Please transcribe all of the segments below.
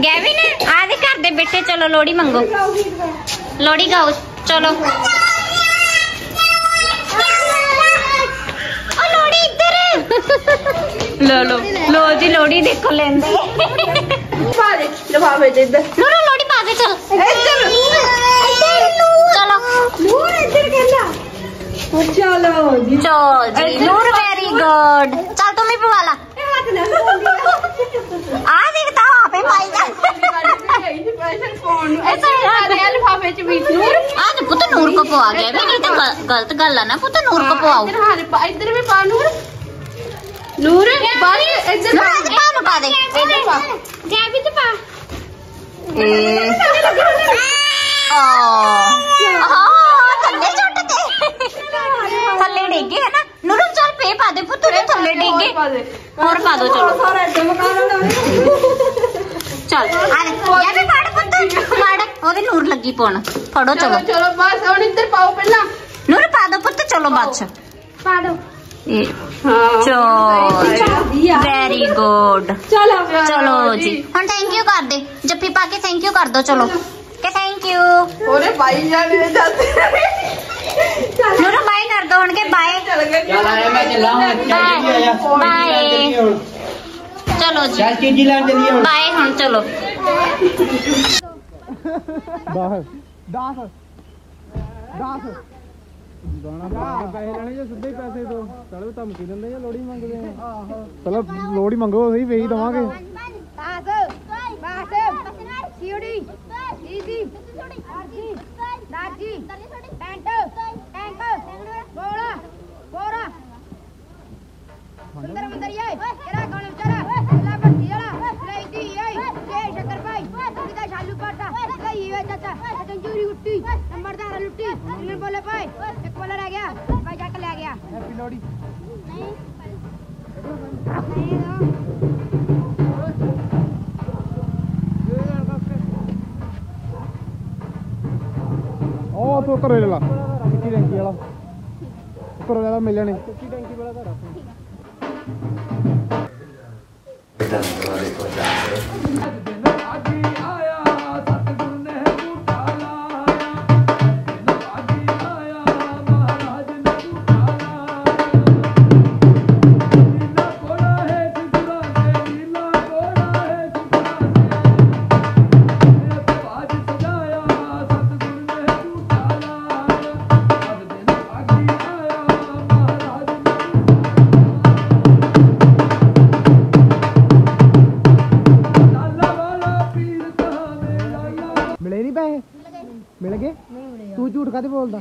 Gavin आदे घर दे बेटे चलो लोड़ी मंगो लोड़ी गाओ चलो लोड़ी इधर लो लो लो जी लोड़ी देखो लेंदे लिफाफे च इधर नूर लोड़ी पा के चल इधर चलो नूर इधर कहना चलो जी नूर वेरी गुड चल तुम ही पवा ला आ देखता वहां पे भाई लिफाफे च भी नूर आज पुत नूर को पवा गया नहीं तो गलत गल है ना पुत नूर को पवाओ इधर भी पा नूर नूर इधर पा दे इधर पा गैबी तो पा थल्ले चोट ते थल्ले डिगे है ना नूर चल पे पा दे पुत थल्ले डिगे और पा दो चलो चल गैबी फाड़ पुत फाड़ ओदे नूर लगी पाउन फड़ो चलो चलो बस हुन इधर पाओ पहला नूर पा दो पुत चलो बादशाह पा दो वेरी गुड चलो चलो जी हम थैंक यू कर दे जप्पी पा के थैंक यू कर दो चलो के थैंक यू ओरे भाई जाने जाते नूर बाय कर दो उनके बाय चल आया मैं चला हूं बाय चलो जी चाची जी लान चलिए बाय हम चलो बाहर 10 गाना पैसे लेने जो सीधे पैसे दो चलो धमकी देंगे या लोड़ी मंगते हैं चलो लोड़ी मंगो सही वही दवांगे हैप्पी लोड़ी ओ तो करे ला चिट्टी टंकी वाला करे वाला मिल जाने चिट्टी टंकी वाला घर अपने मिल गए तू झूठ काते बोलदा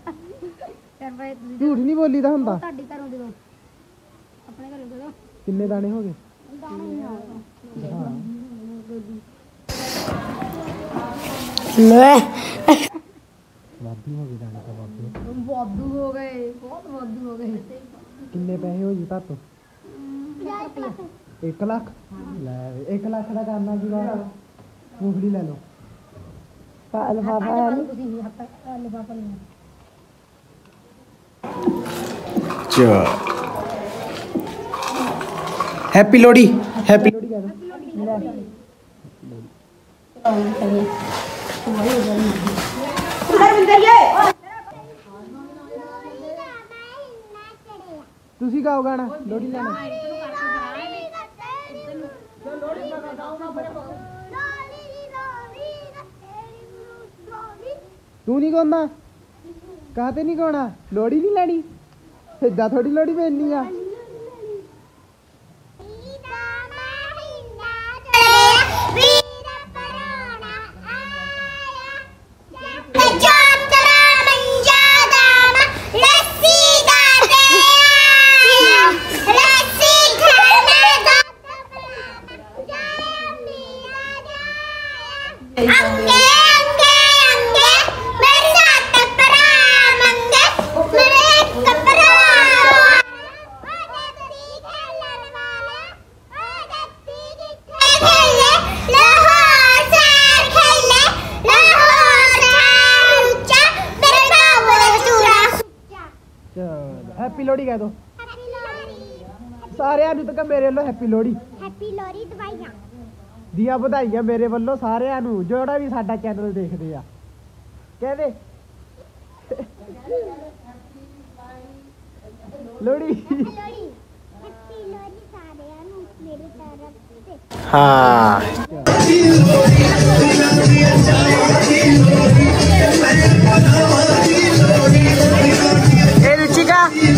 झूठ नहीं बोली दा हुंदा किन्ने दाने हो गए वाधू हो गए बहुत वाधू हो गए किन्ने पैसे हो जी तातो 1 लाख ले 1 लाख का करना सीगा मूंगफली ले लो लिफाफा है लिफाफा नहीं चलो हैप्पी लोड़ी कह दो तुसी गाओ गाना लोड़ी लेना तू नहीं गाना कहते नहीं गाना लोड़ी नहीं लेनी इदा थोड़ी लोड़ी भेजनी आ हैप्पी लोड़ी कह दो सारे तो मेरे लो हैप्पी लोड़ी दवाइयां ਦੀਆਂ ਵਧਾਈਆਂ ਮੇਰੇ ਵੱਲੋਂ ਸਾਰਿਆਂ ਨੂੰ ਜਿਹੜਾ ਵੀ ਸਾਡਾ ਚੈਨਲ ਦੇਖਦੇ ਆ। ਕਹਿੰਦੇ ਲੋਹੜੀ ਹਾਂ ਇਹ रुचिका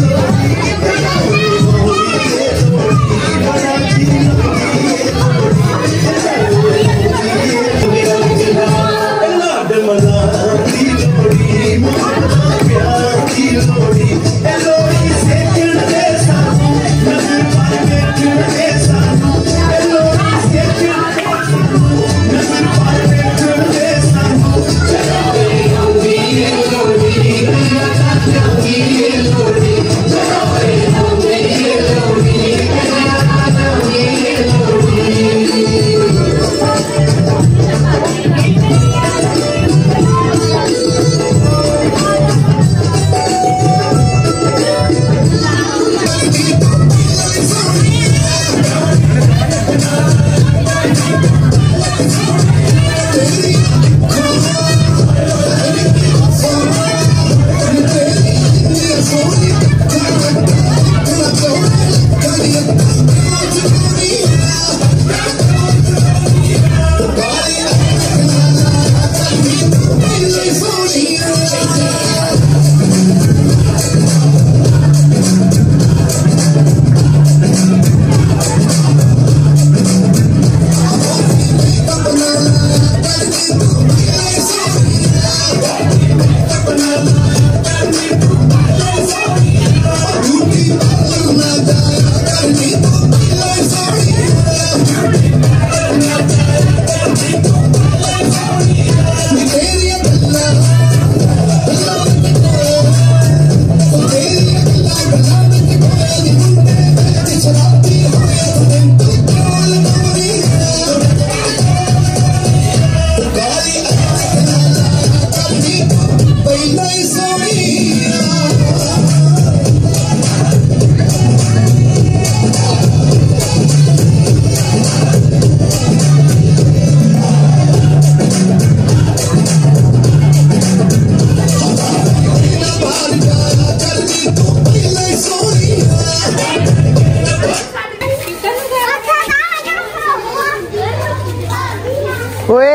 ओए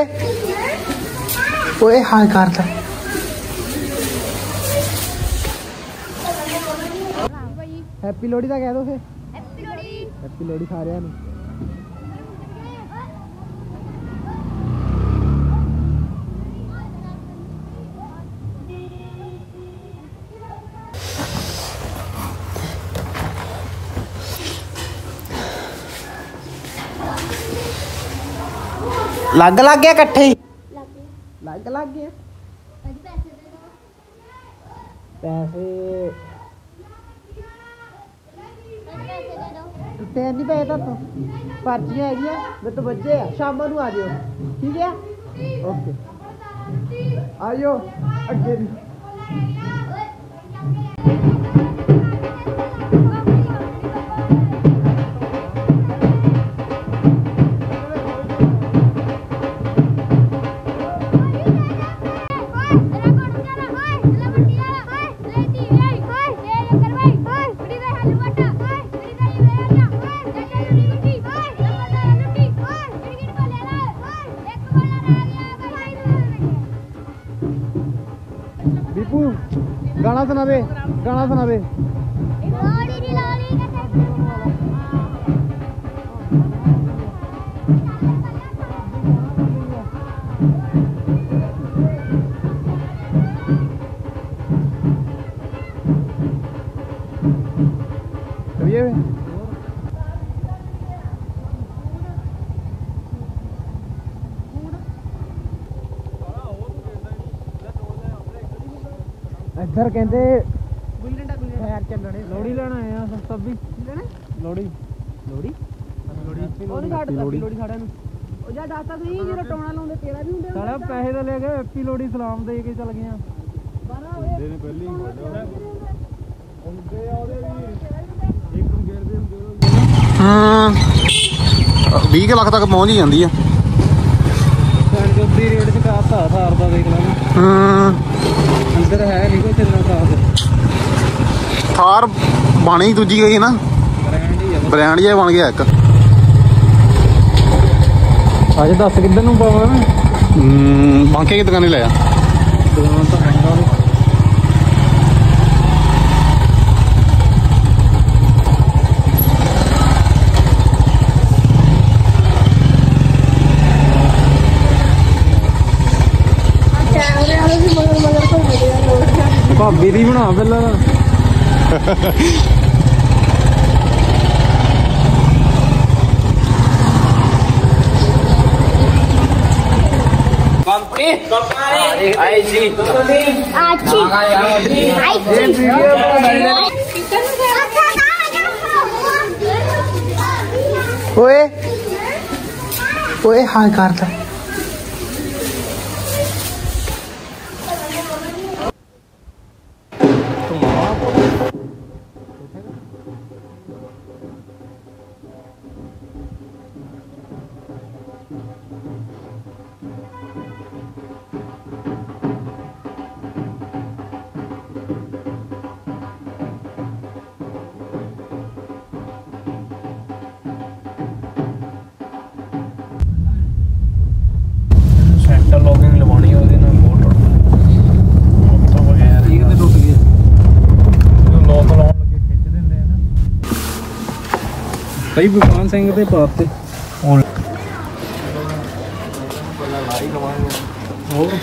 ओए हाय करता हैप्पी लोहड़ी का कह दो फिर हैप्पी लोहड़ी सारे लग गया कट्ठे ही लग गया पैसे ਟੁੱਟੇ ਨਹੀਂ ਪਏ ਤਾਂ ਪਰਚੀਆਂ ਹੈਗੀਆਂ ਮੈਂ ਤਾਂ ਬੱਜੇ ਆ ਸ਼ਾਮਾਂ ਨੂੰ ਆ ਜਿਓ ਠੀਕ ਹੈ ਓਕੇ ਆਇਓ ਅੱਗੇ ਦੀ गाना सुनावे इधर कहते खैर चलने लोहड़ी लेना आए सब भी लोहड़ी लोहड़ी साढ़ा पैसे तो ले गए हैप्पी लोहड़ी सलाम दे के चल गए 20 ਲੱਖ ਤੱਕ ਪਹੁੰਚ ਹੀ ਜਾਂਦੀ ਆ। ਦੀ ਰੇਟ ਚ ਕਾਤਾ ਸਾਰ ਦਾ ਦੇਖ ਲੈਣਾ। ਅੰਦਰ ਹੈ ਨਹੀਂ ਕੋਈ ਚੱਲਣਾ ਕਾਰ। ਥਾਰ ਬਣੀ ਦੂਜੀ ਗਈ ਨਾ, ਬ੍ਰਾਂਡ ਜਿਹਾ ਬਣ ਗਿਆ ਇੱਕ। ਅੱਜ ਦੱਸ ਕਿੱਧਰ ਨੂੰ ਪਾਵਾਂ ਮੈਂ? ਬਾਂਕੇ ਕੀ ਦੁਕਾਨੇ ਲਿਆ ਦੁਕਾਨ ਤਾਂ ਮਹਿੰਗਾ ਨੀ। ਭਾਬੀ ਦੀ ਬਣਾ ਪਹਿਲਾਂ ਓਏ ਓਏ ਹਾਂ ਕਰਦਾ। ਸੈਂਟਰ ਲੌਕਿੰਗ ਲਵਾਉਣੀ ਉਹਦੇ ਨਾਲ ਮੋਟਰ ਤੋਂ ਬਗੈਰ ਇਹ ਕਿਤੇ ਟੁੱਟ ਗਿਆ। ਲੋਕ ਲਾਉਣ ਲੱਗੇ ਖਿੱਚ ਦਿੰਦੇ ਆ ਨਾ ਕਈ ਵਿਕਾਨ ਸਿੰਘ ਤੇ ਪਾਤੇ ਹੁਣ ਹੋਰ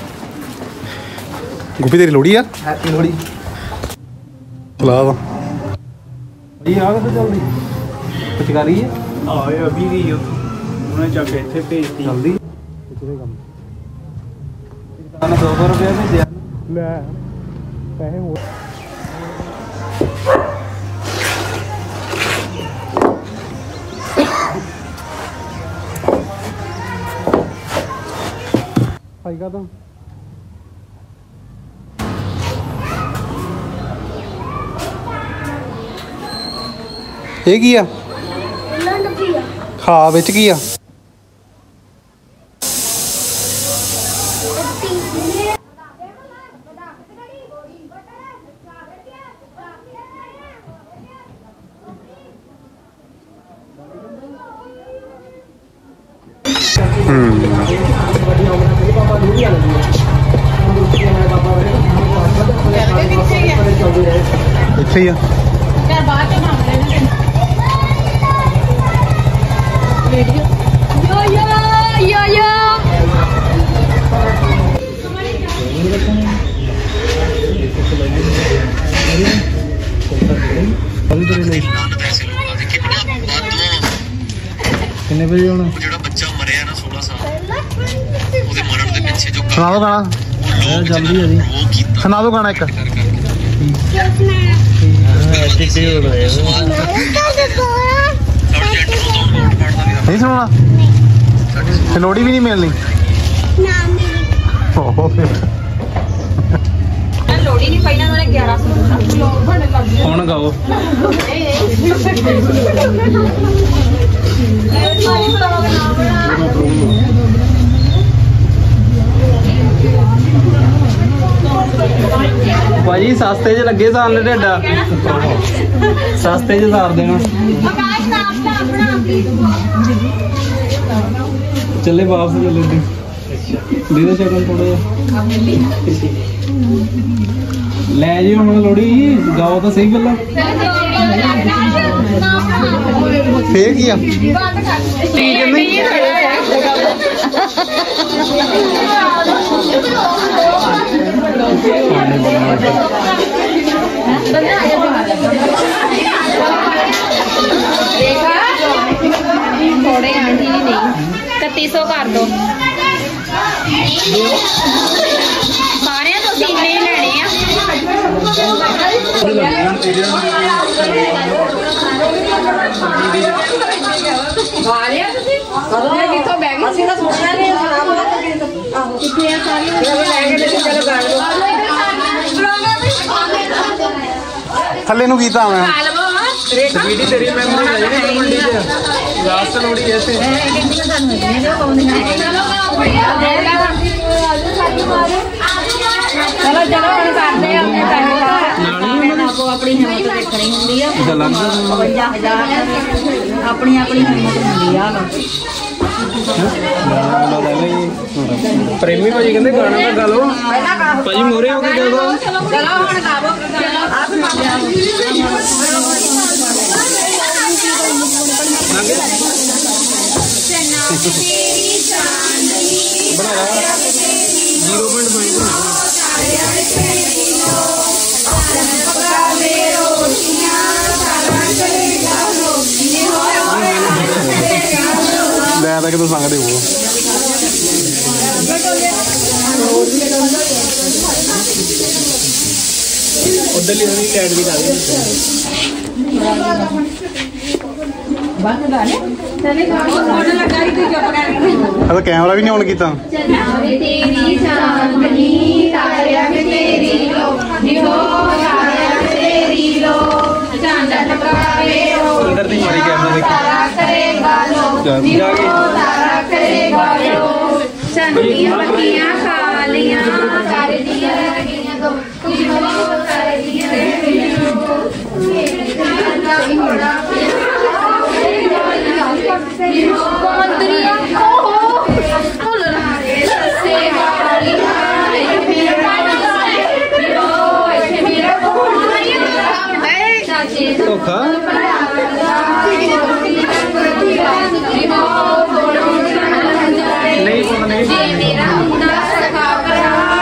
ਗੁੱਪੀ ਤੇਰੀ ਲੋੜੀ ਆ। ਹੈਪੀ ਲੋਹੜੀ ਚਲਾ ਵਾ ਜੀ। ਆ ਕਿੱਥੇ ਚੱਲਦੀ ਪਚਕਾਰੀ ਹੈ ਆਏ ਅਭੀ ਗਈ ਉਹਨੇ ਚੱਕ ਕੇ ਇੱਥੇ ਭੇਜਤੀ ਜਲਦੀ ਪਿਛਲੇ ਕੰਮ ਦੁਕਾਨ 200 ਰੁਪਏ ਭੇਜਿਆ ਲੈ ਪੈਸੇ ਹੋਰ ਆਏਗਾ ਤਾਂ ਇਹ ਕੀ ਆ? ਖਾ ਵਿੱਚ ਕੀ ਆ? ਇੱਥੇ ਹੀ ਆ। ਕਿੰਨੇ ਵਜੇ ਆਉਣਾ? ਜਿਹੜਾ ਬੱਚਾ ਮਰਿਆ ਨਾ 16 ਸਾਲ ਉਹਦੇ ਮਰਨ ਦੇ ਪਿੱਛੇ ਜੋ ਸੁਣਾ ਦੋ ਗਾਣਾ। ਜਲਦੀ ਆ ਜੀ ਉਹ ਕੀਤਾ ਸੁਣਾ ਦੋ ਗਾਣਾ ਇੱਕ। ਨਹੀਂ ਸੁਣਾਉਣਾ? ਤੇ ਲੋੜੀ ਵੀ ਨਹੀਂ ਮਿਲਣੀ। ਲੋੜੀ ਨਹੀਂ ਪਾਈ ਨਾ ਉਹਨੇ 1100 ਹੁਣ ਗਾਓ। ਭਾਜੀ ਸਸਤੇ 'ਚ ਲੱਗੇ ਸਾਲ ਨੇ ਢੇਡਾ ਸਸਤੇ 'ਚ ਸਾਰ ਦੇਣਾ। ਚੱਲੇ ਵਾਪਸ ਚੱਲੇ ਦੇ ਦੇ ਸ਼ਕਲ ਥੋੜਾ ਜਿਹਾ ਲੈ ਜੀ। ਹੁਣ ਲੋੜੀ ਗਾਓ ਤਾਂ ਸਹੀ ਗੱਲਾਂ ਫੇਰ ਕੀ ਆ? थोड़े आंटी नहीं 3100 कर दो सारे तो सीने ही लेने ਥੱਲੇ ਨੂੰ ਕੀਤਾ ਮੈਂ ਵੀਡੀ ਤੇਰੀ ਮੈਮਰੀ ਹੈ ਜਿਹੜੀ ਮੰਡੀ 'ਚ ਲਾਸਟ ਲੋੜੀ ਐਸੇ ਲੱਗ ਗਿਆ 52,000 ਆਪਣੀ ਆਪਣੀ ਹਿੰਮਤ ਹੁੰਦੀ ਆ ਪ੍ਰੇਮੀ ਭਾਜੀ ਕਹਿੰਦੇ ਗਾਣਾ ਤਾਂ ਗਾ ਲਓ ਭਾਜੀ ਮੋਰੇ ਹੋ ਕੇ ਗਾ ਦੋ ਚਲੋ ਹੁਣ ਗਾਵੋ ਲੈ ਤਾਂ ਕਿਤੋਂ ਸੰਗਦੇ ਹੋ ਉਧਰ ਲਈ ਹੋਣੀ ਲੈਟ ਵੀ ਲਾ ਦੇ ਅਦਾ ਕੈਮਰਾ ਵੀ ਨਹੀਂ ਔਨ ਕੀਤਾ ਤੇਰੀ ਚਾਂਦਨੀ ਤਾਰਿਆਂ ਵਿੱਚ ਤੇਰੀ ਲੋ ਨਿਹੋ ਤਾਰਿਆਂ ਵਿੱਚ ਤੇਰੀ ਲੋ ਚਾਂਦਨ ਪ੍ਰਭਾਵੇ ਹੋ ਅੰਦਰ ਦੀ ਮਾਰੀ ਕੈਮਰਾ ਦੇਖੋ ਤਾਰਾ ਕਰੇਗਾ ਲੋ ਨਿਹੋ ਤਾਰਾ ਕਰੇਗਾ ਲੋ ਚੰਨੀਆਂ ਪੱਤੀਆਂ ਖਾ ਲੀਆਂ ਸਾਰੇ ਦੀਆਂ ਲੱਗੀਆਂ ਦੋ ਨਿਹੋ ਸਾਰੇ ਦੀਆਂ ਲੱਗੀਆਂ ਦੋ ਮੇਰੇ ਚਾਂਦਾ ਹੋੜਾ ਮੰਦਰੀਆਂ ਧੋਖਾ ਨਹੀਂ ਪਤਾ ਨਹੀਂ ਮੇਰਾ ਹੁੰਦਾ ਸਖਾ ਕਰਾ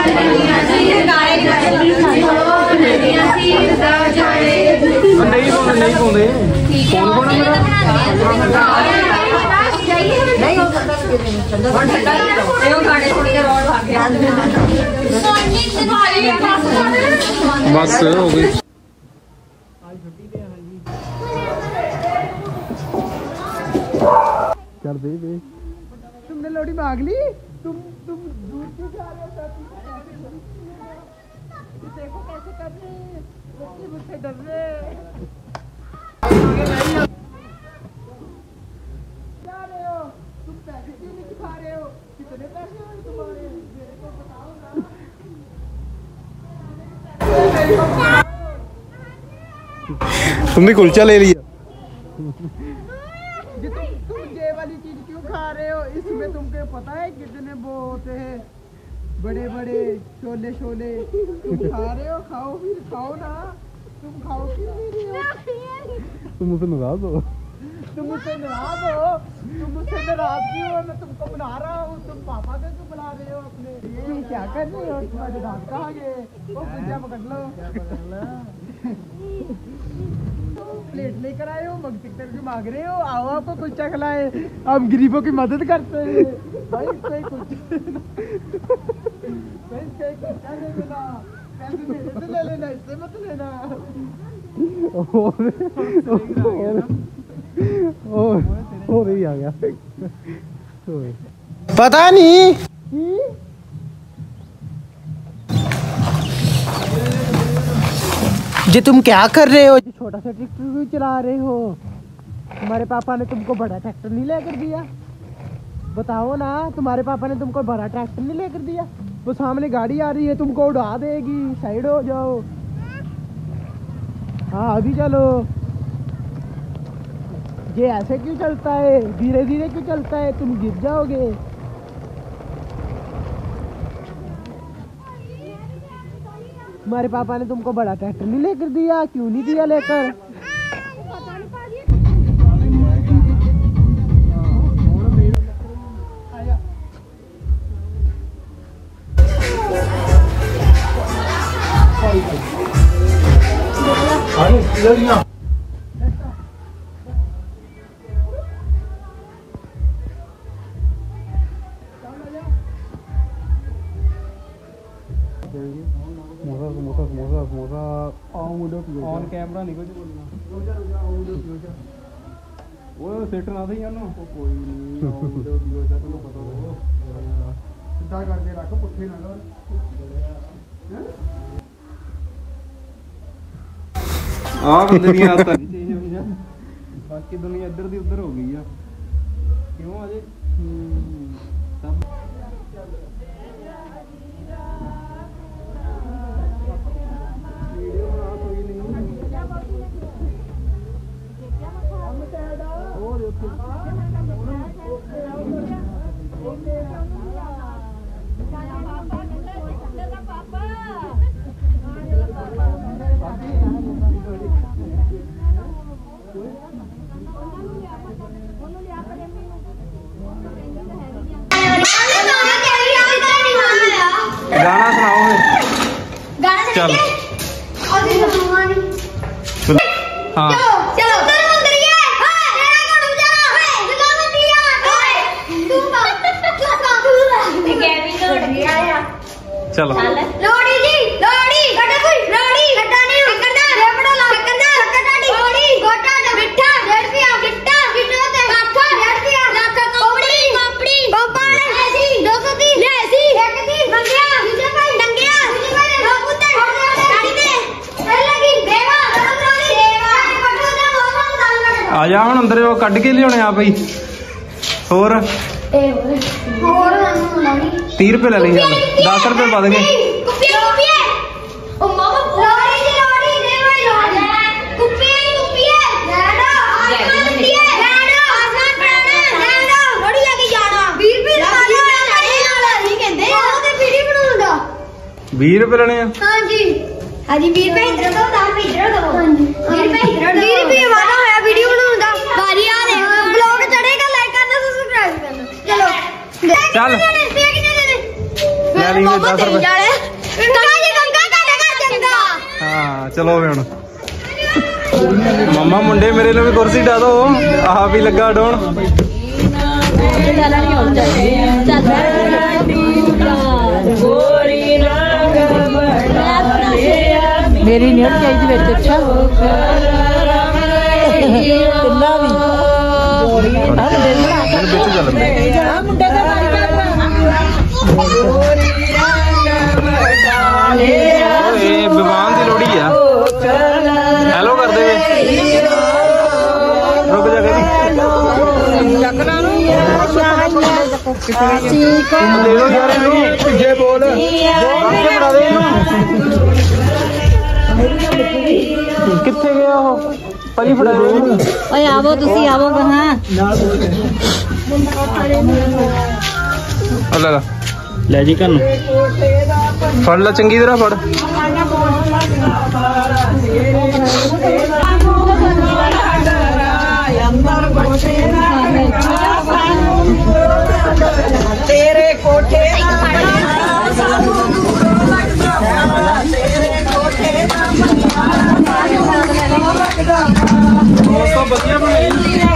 ਨਹੀਂ ਪਾਉਂਦੇ ਕੌਣ ਕੋਣਾ ਮੇਰਾ बस हो गई ਚੱਲ ਦੇ ਦੇ तुमने लोड़ी मांग ली तुम दूर क्यों जा रहे हो देखो कैसे कर रहे हैं बच्चे मुझसे डर रहे जा रहे हो तुम पैसे क्यों नहीं दिखा रहे हो कितने पैसे हो तुम्हारे मेरे को बताओ ना तुमने कुलचा ले लिया तुम ये वाली चीज क्यों खा रहे हो इसमें तुमको पता है कितने वो होते हैं बड़े बड़े छोले छोले तुम खा रहे हो खाओ फिर खाओ ना तुम खाओ क्यों नहीं रहे हो तुम मुझसे नाराज हो तुम मुझसे नाराज हो तुम मुझसे नाराज क्यों हो मैं तुमको बुला रहा हूँ तुम पापा को क्यों बुला रहे हो अपने तुम क्या कर रहे हो तुम्हारे दांत कहाँ गए वो पिज्जा पकड़ लो प्लेट लेकर आए हो मग टिकटर की मांग रहे हो आओ आपको कुलचा खिलाए हम गरीबों की मदद करते हैं भाई कोई कुलचा भाई कोई कुलचा दे देना पैसे मेरे से ले लेना इससे मत लेना हो रही आ गया पता नहीं जी तुम क्या कर रहे हो जी छोटा सा ट्रैक्टर क्यों चला रहे हो तुम्हारे पापा ने तुमको बड़ा ट्रैक्टर नहीं लेकर दिया बताओ ना तुम्हारे पापा ने तुमको बड़ा ट्रैक्टर नहीं लेकर दिया वो सामने गाड़ी आ रही है तुमको उड़ा देगी साइड हो जाओ हाँ अभी चलो ये ऐसे क्यों चलता है धीरे धीरे क्यों चलता है तुम गिर जाओगे तुम्हारे पापा ने तुमको बड़ा ट्रैक्टर नहीं लेकर दिया क्यों नहीं दिया लेकर ऑन कैमरा नहीं कुछ बोलना वो सेट ना थे यार कोई नहीं तैਨੂੰ ਪਤਾ सीधा करके रख पुट्ठे ना कर ਆ ਬੰਦੇ ਦੀਆਂ ਆਦਤਾਂ ਨਹੀਂ ਚੇਂਜ ਹੋਈਆਂ ਬਾਕੀ ਦੁਨੀਆ ਇੱਧਰ ਦੀ ਉੱਧਰ ਹੋ ਗਈ ਆ ਕਿਉਂ ਅਜੇ ਸਭ चल हाँ चलो लोड़ी जी लोड़ी कटा कोई लोड़ी कटा नहीं करना रेपड़ा ला करना कटाड़ी लोड़ी गोटा मिठा 1.5 रुपया गिट्टा गिट्टा ते काठा 1.5 रुपया लाख कोपड़ी कोपड़ी कोपा ऐसी 230 ऐसी 130 मंगिया दूसरे भाई डंगिया दूसरे भाई दो कुत्ते गाड़ी दे लगी देवा देवा पटू दा मोमो दाल आ जा हुण अंदर वो कढ के लियाने आ पई होर 30 रुपए ले ली चल 10 रुपए बद गए बीस रुपए लेने हाँ जी 20 रुपए इधर दो 10 रुपए इधर दो 20 रुपए इधर दो 20 रुपए वाला होया वीडियो बनाउंदा बारी आ दे ब्लॉग चढ़ेगा लाइक करना सब्सक्राइब करना चलो चल ले ली 10 रुपए हाँ चलो हुण मम्मा मुंडे मेरे लिए भी कुर्सी ढा दो आप ही लगा डोन मेरी नीट चाहिए बिच अच्छा विवान की लोड़ी है हेलो कर दे रुक जा दे दो यार जे बोल कितने गया हो परी फड़ा दे ओए आवो तुसी आवो कहां ला ले जी कन फड़ ला चंगी तरह फड़ तेरे कोठे दोस्तों बढ़िया बनाई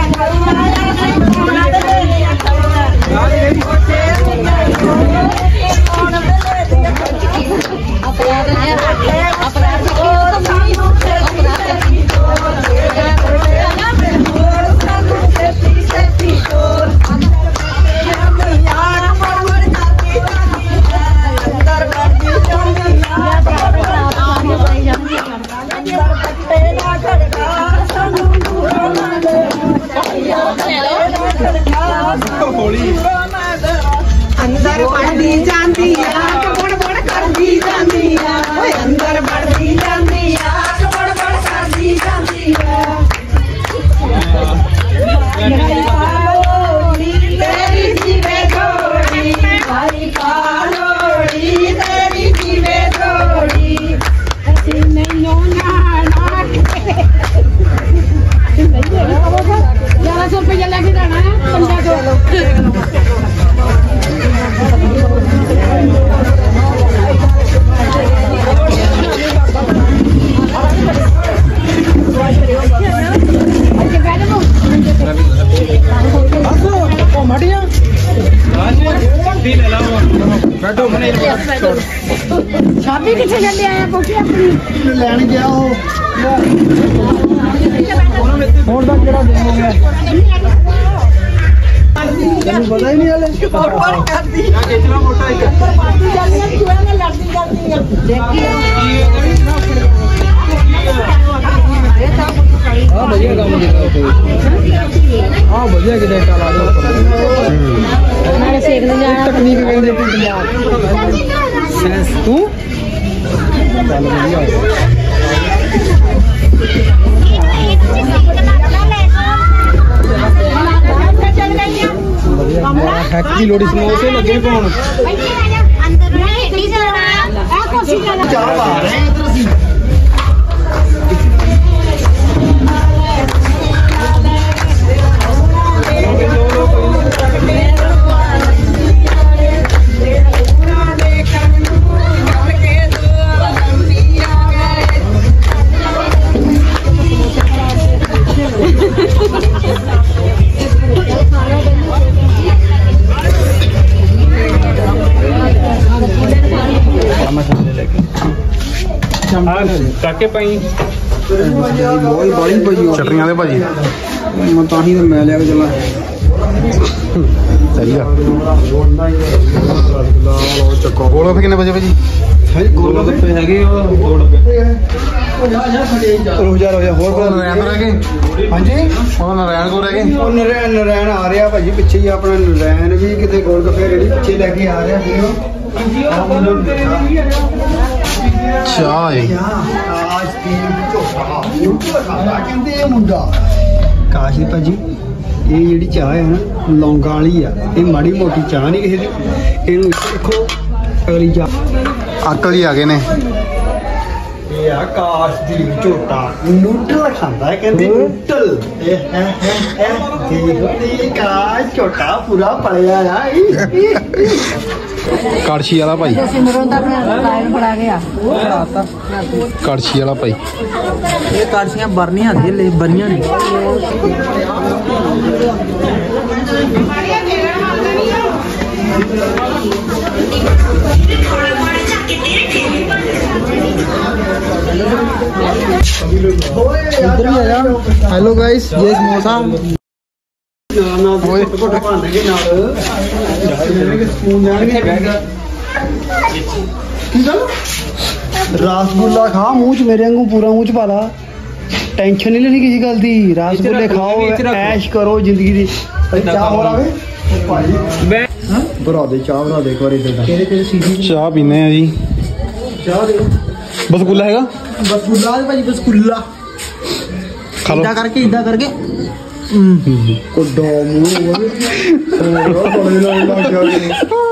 अंदर बढ़ती जाती बड़ बड़ करती जाती अंदर बढ़ती जाती बड़ बड़ करती जाती तेरी जीवे थोड़ी भाई कालोड़ी तेरी जीवे थोड़ी नहीं होना 1100 रुपया लेके जाना है 15 शादी किथे ले आया कोठी अपनी लेने गया हो फोन ਦਾ ਕਿਹੜਾ ਦਿਨ ਹੋ ਗਿਆ ਤੈਨੂੰ ਪਤਾ ਹੀ ਨਹੀਂ ਹਲੇ ਫੋਟੋ ਕਰਦੀ ਆ ਕਿਤਨਾ ਮੋਟਾ ਹੈ ਪਾਰਟੀ ਜਾਂਦੀ ਹੈ ਚੂਹੇ ਨਾਲ ਲੜਦੀ ਜਾਂਦੀ ਹੈ ਦੇਖੀ ਆ ਵਧੀਆ ਕੰਮ ਕੀਤਾ ਕੋਈ ਆ ਵਧੀਆ ਕਿਤੇ ਟਾਲਾ ਦੇ ਉੱਪਰ ਨਾਲੇ ਸੇਕ ਲੈ ਜਾਣਾ ਤਕਨੀਕ ਕਹਿੰਦੇ ਤੂੰ ਤੂੰ ਚੱਲ ਵਧੀਆ फैक्ट्री लोड़ी समोसे लगे कौन अंदर रेडी जाना आ कोशिश करना चाह आ रहे हैं इधर सी ਕਾਕੇ ਪਾਈ ਬਹੁਤ ਬੜੀ ਪਈ ਚਟਨੀਆਂ ਦੇ ਭਾਜੀ ਮੈਂ ਤਾਂ ਹੀ ਮੈਂ ਲਿਆ ਕੇ ਚੱਲਾਂ ਸਹੀ ਆ ਚੱਕੋ ਗੋਲ ਗੱਪੇ ਕਿੰਨੇ ਵਜੇ ਭਾਜੀ ਗੋਲ ਗੱਪੇ ਹੈਗੇ ਉਹ 2 ਡੱਬੇ ਰੋਜ਼ਾ ਹੋਰ ਕੋਲ ਨਰੈਣ ਤੋਂ ਰਹਿ ਗਏ ਹਾਂਜੀ ਉਹ ਨਰੈਣ ਕੋਲ ਰਹਿ ਗਏ ਉਹ ਨਰੈਣ ਆ ਰਿਹਾ ਭਾਜੀ ਪਿੱਛੇ ਹੀ ਆਪਣਾ ਨਰੈਣ ਵੀ ਕਿਤੇ ਗੋਲ ਗੱਪੇ ਰੇੜੀ ਪਿੱਛੇ ਲੈ ਕੇ ਆ ਰਿਹਾ ਸੀ ਚਾਹ ਹੈ ਆਜ ਦੀ ਕਹਿੰਦੇ ਇਹ ਮੁੰਡਾ ਕਾਸ਼ੀ ਭਾਜੀ ਇਹ ਜਿਹੜੀ ਚਾਹ ਹੈ ਨਾ ਲੌਂਗਾਂ ਵਾਲੀ ਆ ਇਹ ਮਾੜੀ ਮੋਟੀ ਚਾਹ ਨਹੀਂ ਕਿਸੇ ਦੀ ਇਹਨੂੰ ਦੇਖੋ ਅਗਲੀ ਚਾਹ ਅੰਕਲ ਜੀ ਆ ਗਏ ਨੇ ਇਹ ਆਕਾਸ਼ਦੀਪ ਝੋਟਾ ਨੂਡਲ ਖਾਂਦਾ ਹੈ ਕਹਿੰਦੇ ਨੂਡਲ ਇਹ ਕਾ ਝੋਟਾ ਪੂਰਾ ਪੜਿਆ ਆ ਕੜਛੀ ਵਾਲਾ ਭਾਈ ਕੜਛੀ ਵਾਲਾ ਭਾਈ ਇਹ ਕਾਰਸੀਆਂ ਬਰਨੀਆਂ ਦੇ ਲੈ ਬਰਨੀਆਂ ਨਹੀਂ इधर भी आया हेलो गाइस ये समोसा ਓਏ ਘੁੱਟ ਭਾਂਡੇ ਨਾਲ ਸਪੂਨ ਜਾਣਗੇ ਕੀ ਗੱਲ ਰਸਗੁੱਲਾ ਖਾ ਮੂੰਹ ਚ ਮੇਰੇ ਵਾਂਗੂ ਪੂਰਾ ਮੂੰਹ ਚ ਪਾ ਲਾ ਟੈਨਸ਼ਨ ਨਹੀਂ ਲੈਣੀ ਕਿਸੇ ਗੱਲ ਦੀ ਰਸਗੁੱਲੇ ਖਾਓ ਐਸ਼ ਕਰੋ ਜ਼ਿੰਦਗੀ ਦੀ ਚਾਹ ਹੋ ਰਾਵੇ ਭਾਈ ਬਰਾ ਦੇ ਚਾਹ ਬਰਾ ਦੇ ਇੱਕ ਵਾਰੀ ਦੇ ਕਿਹੜੇ ਕਿਹੜੇ ਸੀਜ਼ਨ ਚਾਹ ਪੀਨੇ ਆ ਜੀ ਚਾਹ ਦੇ ਬਸਗੁੱਲਾ ਹੈਗਾ बसगुल्ला है भाई बसगुल्ला खा लो इदा करके ਕੋਡਾ ਮੂੰਹ ਬੜੇ ਨਾਲ ਲੱਗ ਗਿਆ